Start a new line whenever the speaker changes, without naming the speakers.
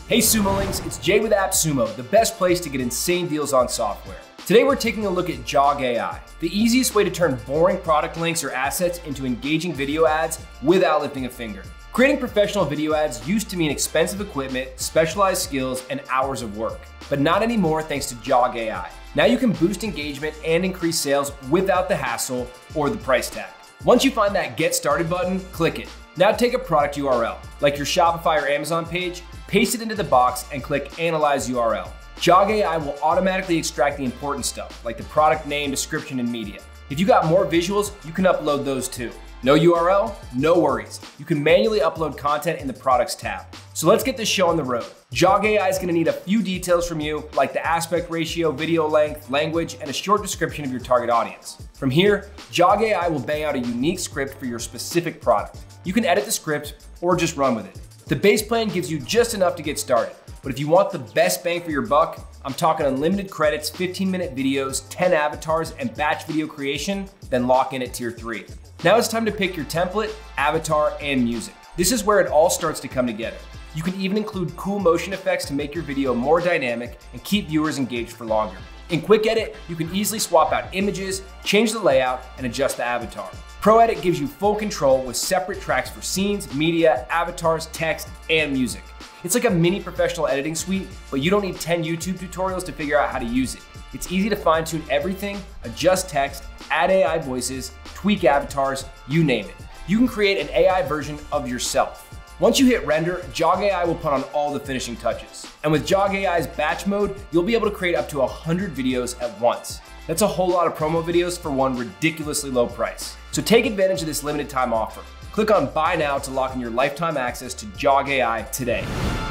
Hey Sumolings, it's Jay with AppSumo, the best place to get insane deals on software. Today we're taking a look at JoggAI, the easiest way to turn boring product links or assets into engaging video ads without lifting a finger. Creating professional video ads used to mean expensive equipment, specialized skills, and hours of work. But not anymore thanks to JoggAI. Now you can boost engagement and increase sales without the hassle or the price tag. Once you find that Get Started button, click it. Now take a product URL, like your Shopify or Amazon page, paste it into the box and click Analyze URL. JoggAI will automatically extract the important stuff, like the product name, description, and media. If you got more visuals, you can upload those too. No URL? No worries. You can manually upload content in the Products tab. So let's get this show on the road. JoggAI is gonna need a few details from you, like the aspect ratio, video length, language, and a short description of your target audience. From here, JoggAI will bang out a unique script for your specific product. You can edit the script or just run with it. The base plan gives you just enough to get started. But if you want the best bang for your buck, I'm talking unlimited credits, 15-minute videos, 10 avatars, and batch video creation, then lock in at tier 3. Now it's time to pick your template, avatar, and music. This is where it all starts to come together. You can even include cool motion effects to make your video more dynamic and keep viewers engaged for longer. In Quick Edit, you can easily swap out images, change the layout, and adjust the avatar. Pro Edit gives you full control with separate tracks for scenes, media, avatars, text, and music. It's like a mini professional editing suite, but you don't need 10 YouTube tutorials to figure out how to use it. It's easy to fine-tune everything, adjust text, add AI voices, tweak avatars, you name it. You can create an AI version of yourself. Once you hit render, JoggAI will put on all the finishing touches. And with JoggAI's batch mode, you'll be able to create up to 100 videos at once. That's a whole lot of promo videos for one ridiculously low price. So take advantage of this limited time offer. Click on Buy Now to lock in your lifetime access to JoggAI today.